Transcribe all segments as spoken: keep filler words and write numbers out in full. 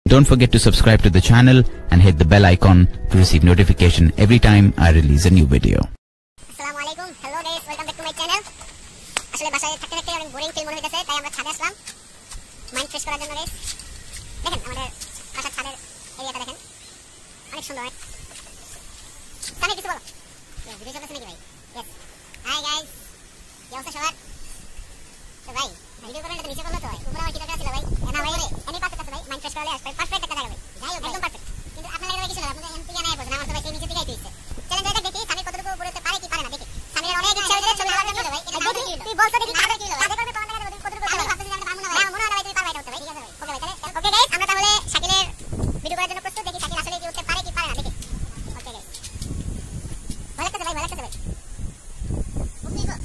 Don't forget to subscribe to the channel and hit the bell icon to receive notification every time I release a new video. Assalamualaikum. Hello guys, welcome back to my channel. আসলে বাসায় থাকতে থাকতে অনেক boring feel মনে হইতেছে, তাই আমরা ছাদে আসলাম মাইন্ড ফ্রেশ করার জন্য গাইস। দেখেন আমাদের বাসার ছাদের এরিয়াটা দেখেন, অনেক সুন্দর। সামনে কিছু বলো, ভিডিও চলতেছে নাকি ভাই? ইয়েস। হাই গাইস, কি অবস্থা সবার? তো ভাই ভিডিও করবেন তো নিচে করলো তো ভাই, উপরে আমার কি দরকার ছিল ভাই? না ভাই এনি পারফেক্ট আছে ভাই, মাইন্ড ফ্রেশ করলে আসবে পারফেক্ট একটা জায়গা ভাই। যাই হোক একদম পারফেক্ট, কিন্তু আপনার লাগে কিছু না, আপনাদের এমপি না বলছেন আমার তো ভাই সেই নিচে দিকেই তুইছে। চ্যালেঞ্জ এটা দেখি সামনে কতটুকু উপরে উঠতে পারে কি পারে না দেখি। সামনে অনেক ইচ্ছা হইছে ছবি তোলার জন্য ভাই, এটা দেখি তুই বলছ দেখি কাদের কি হলো, কাদের করবে তোমার লাগে কতটুকু পারে। আমি ভাবতেছি আমরা পারবো না ভাই, মনে হয় না ভাই তুমি পারবে এটা উঠতে ভাই। ঠিক আছে ভাই, ওকে ভাই তাহলে ওকে গাইস, আমরা তাহলে শাকিলের ভিডিও করার জন্য প্রস্তুত, দেখি শাকিল আসলে কি উঠতে পারে কি পারে না দেখি। ওকে গাইস, ভালো লাগছে ভাই, ভালো লাগছে ভাই। ওকে গো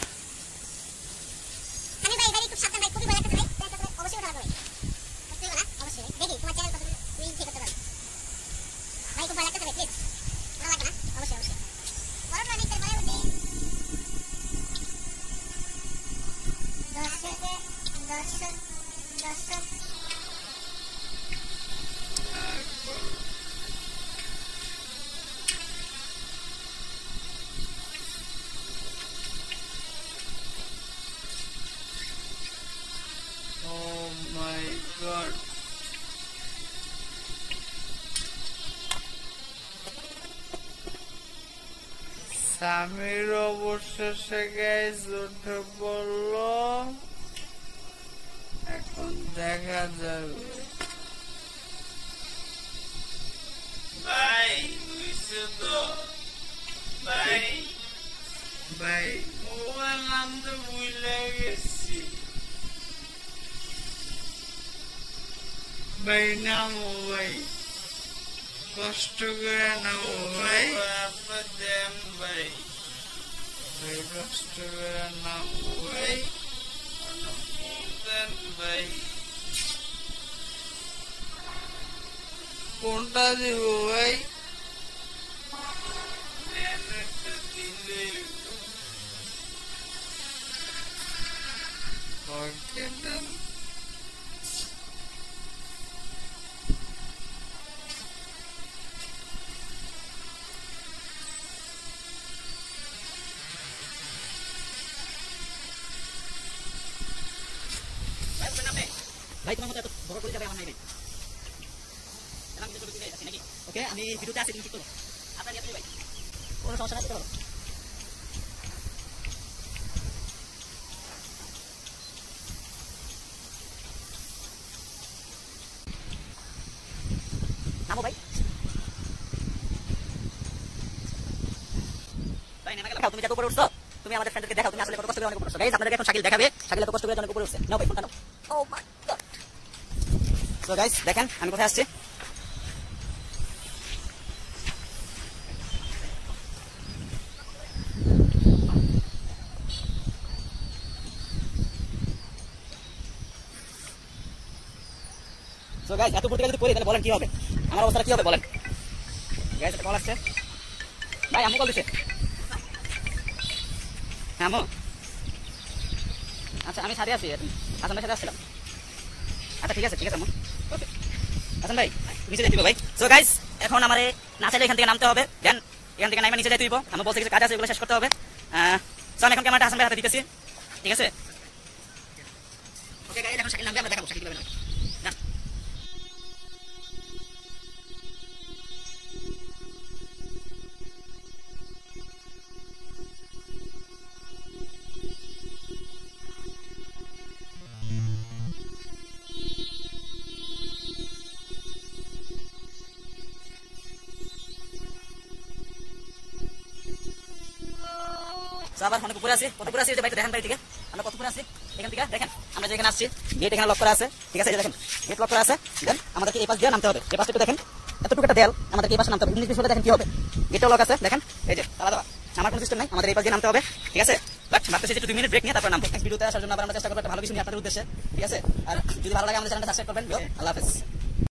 আমি ভাই ভাই খুব সাবধান ভাই, খুবই ভালো লাগছে ভাই, অবশ্যই ভালো লাগবে ভাই। না অবশ্যই দেখি তোমার চ্যানেল কতটুকু তুই ঠিক করতে পারবি ভাই, খুব ভালো লাগছে ভাই, প্লিজ ভালো লাগে না? অবশ্যই অবশ্যই বড় প্রাণী তোর বলে উঠি দর্শক দর্শক দর্শক Oh my god. সামির অবশেষে গাইস উঠে পড়ল, এখন দেখা যাবে। ভাই বুঝছো তো ভাই, ভাই মোবাইল নামতে ভুলে গেছি ভাই, নামো ভাই, কষ্ট করে নামো ভাই, আপনার দেন ভাই, ভাই কষ্ট করে নামো ভাই, দেন ভাই। কোনটা দিব ভাই? দিলে ওকে দেন। ভাই তোমার মতো এত বড় করে যাবে আমার নাই ভাই, আমি তো ছবি আছি নাকি? ওকে আমি ভিডিওতে আছি, তুমি ঠিক করো আপনার ইয়াতে ভাই, কোনো সমস্যা নাই, করতে পারো। নামো ভাই, ভাই নেমে গেল। তুমি যত উপরে উঠছো, তুমি আমাদের ফ্রেন্ডকে দেখাও তুমি আসলে কত কষ্ট করে অনেক উপরে উঠছো। গাইস আপনাদেরকে এখন শাকিল দেখাবে শাকিল এত কষ্ট করে অনেক উপরে উঠছে। নাও ভাই ফোনটা নাও। Oh my God. So guys দেখেন আমি কোথায় আসছি। সো গাইস এত উপর থেকে যদি পড়ি তাহলে বলেন কি হবে, আমার অবস্থা কি হবে বলেন। গাইস একটা কল আসছে ভাই, আম্মু কল দিছে। হ্যাঁ আম্মু, আচ্ছা আমি ছাদে আছি, হাসান ভাই সাথে আসছিলাম। আচ্ছা ঠিক আছে ঠিক আছে আম্মু, ওকে হাসান ভাই নিচে যাই দিব ভাই। সো গাইস এখন আমার না চাইলে এখান থেকে নামতে হবে, দেন এখান থেকে নামে নিচে যাই দিব। আমি বলতে কিছু কাজ আছে, এগুলো শেষ করতে হবে। সো আমি এখন ক্যামেরাটা হাসান ভাই হাতে দিতেছি, ঠিক আছে? ওকে গাইস এখন শাকিল নামবে, আমরা দেখাবো শাকিল কিভাবে নামে। ডান। আবার অনেক উপরে আছি, কত উপরে আছি ভাই দেখেন ভাই, ঠিক আছে আমরা কত উপরে আছি এখান থেকে দেখেন। আমরা যেখানে আসছি গেট এখানে লক করা আছে, ঠিক আছে? দেখেন গেট লক করা আছে, দেন আমাদেরকে এই পাশ দিয়ে নামতে হবে। এই পাশটা একটু দেখেন, এতটুকু একটা দেয়াল, আমাদেরকে এই পাশে নামতে হবে। ইংলিশ পিছনে দেখেন কি হবে, গেটও লক আছে দেখেন, এই যে তালা দেওয়া, আমার কোনো সিস্টেম নাই, আমাদের এই পাশ দিয়ে নামতে হবে, ঠিক আছে? বাট ভাবতেছি যে দুই মিনিট ব্রেক নিয়ে তারপর নামবো। নেক্সট ভিডিওতে আসার জন্য আবার আমরা চেষ্টা করবো একটা ভালো কিছু নিয়ে আপনাদের উদ্দেশ্যে, ঠিক আছে? আর যদি ভালো লাগে আমাদের চ্যানেলটা সাবস্ক্রাইব করবেন। আল্লাহ হাফেজ।